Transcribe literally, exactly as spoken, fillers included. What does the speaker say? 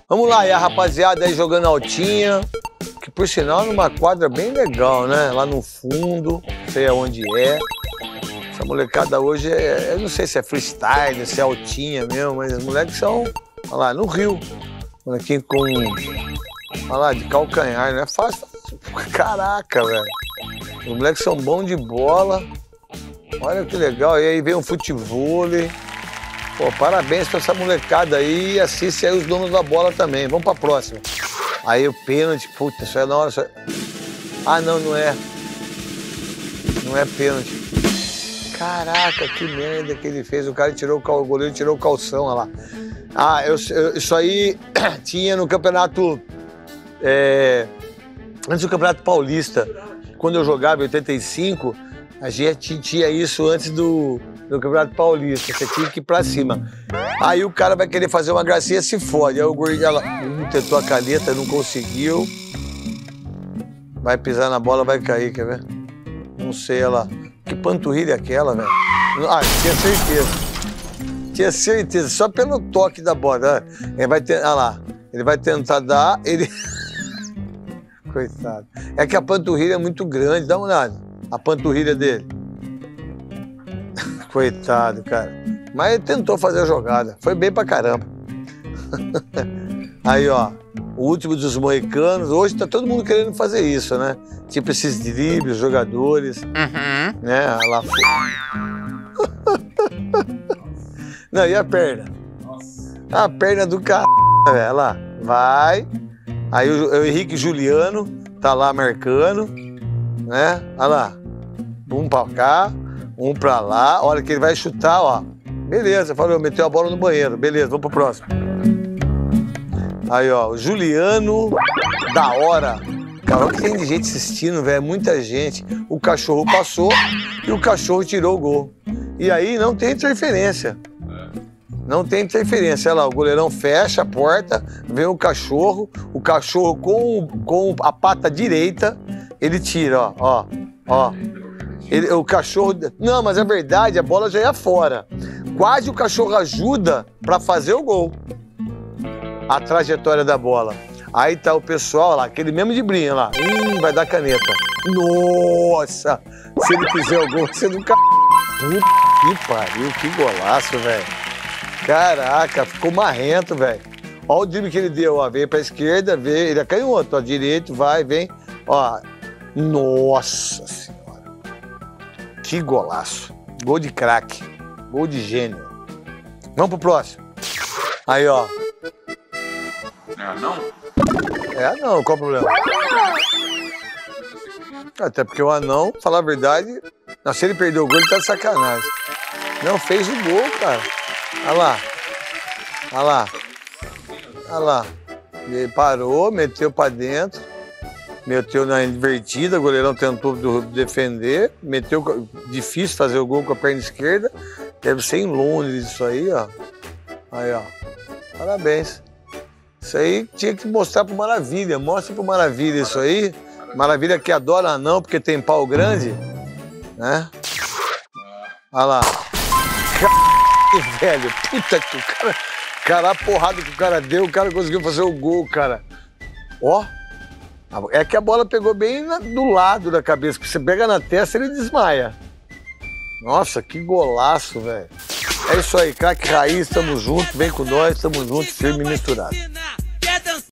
Vamos lá, e a rapaziada aí jogando altinha, que por sinal numa quadra bem legal, né? Lá no fundo, não sei aonde é. Essa molecada hoje, é, eu não sei se é freestyle, se é altinha mesmo, mas os moleques são, olha lá, no Rio. Molequinho com, olha lá, de calcanhar, não é fácil. Caraca, velho. Os moleques são bons de bola. Olha que legal, e aí vem um futevôlei. Pô, parabéns pra essa molecada aí e assiste aí os donos da bola também. Vamos pra próxima. Aí o pênalti, puta, isso é na hora... Só... Ah, não, não é. Não é pênalti. Caraca, que merda que ele fez. O cara tirou o, cal... o goleiro tirou o calção, olha lá. Ah, eu, eu, isso aí tinha no campeonato... É... Antes do Campeonato Paulista, quando eu jogava em oitenta e cinco, a gente tinha isso antes do... no Campeonato Paulista, você tinha que ir pra cima. Aí o cara vai querer fazer uma gracinha, se fode. Aí o gordinho, ela hum, tentou a caneta, não conseguiu. Vai pisar na bola, vai cair, quer ver? Não sei, ela... Que panturrilha é aquela, velho? Ah, tinha certeza. Tinha certeza, só pelo toque da bola. Ele vai ter... Olha lá, ele vai tentar dar, ele... Coitado. É que a panturrilha é muito grande, dá uma olhada. A panturrilha dele. Coitado, cara. Mas ele tentou fazer a jogada. Foi bem pra caramba. Aí, ó. O último dos moicanos. Hoje tá todo mundo querendo fazer isso, né? Tipo esses dribles, jogadores. Uhum. Né? Lá Não, e a perna? A perna do cara, velho. Lá. Vai. Aí o, o Henrique Juliano tá lá marcando. Né? Olha lá. Um pra cá. Um pra lá, a hora que ele vai chutar, ó. Beleza, falou, meteu a bola no banheiro. Beleza, vamos pro próximo. Aí, ó, o Juliano, da hora. Cara, olha o que tem de gente assistindo, velho, muita gente. O cachorro passou e o cachorro tirou o gol. E aí não tem interferência. Não tem interferência. Olha lá, o goleirão fecha a porta, vem o cachorro, o cachorro com, com a pata direita, ele tira, ó, ó, ó. Ele, o cachorro... Não, mas é verdade, a bola já ia fora. Quase o cachorro ajuda pra fazer o gol. A trajetória da bola. Aí tá o pessoal lá, aquele mesmo de brinha lá. Hum, vai dar caneta. Nossa! Se ele fizer o gol, você nunca... Puta que pariu, que golaço, velho. Caraca, ficou marrento, velho. Olha o drible que ele deu, ó. Veio pra esquerda, veio... Ele é canhoto, ó. Direito, vai, vem. Ó. Nossa Senhora. Que golaço. Gol de craque. Gol de gênio. Vamos pro próximo. Aí, ó. É anão? É anão, qual o problema? Até porque o anão, falar a verdade... Não, se ele perdeu o gol, ele tá de sacanagem. Não, fez o gol, cara. Olha lá. Olha lá. Olha lá. Ele parou, meteu pra dentro. Meteu na invertida, o goleirão tentou defender, meteu, difícil fazer o gol com a perna esquerda, deve ser em Londres isso aí, ó. Aí, ó, parabéns. Isso aí tinha que mostrar pro Maravilha, mostra pro Maravilha isso aí. Maravilha que adora anão porque tem pau grande, né? Olha lá. Caralho, velho, puta que o cara, cara, a porrada que o cara deu, o cara conseguiu fazer o gol, cara. Ó. É que a bola pegou bem na, do lado da cabeça, porque você pega na testa e ele desmaia. Nossa, que golaço, velho. É isso aí, craque Raiz, tamo junto, vem com nós, tamo junto, firme e misturado.